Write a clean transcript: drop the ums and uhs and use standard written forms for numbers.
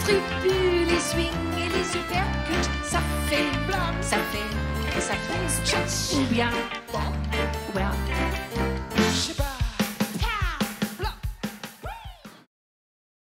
scrupules, les swings et les uppercuts, ça fait, tchatch ou bien